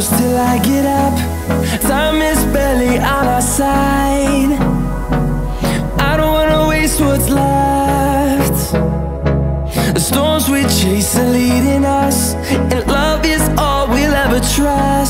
close till I get up. Time is barely on our side. I don't wanna waste what's left. The storms we chase are leading us, and love is all we'll ever try.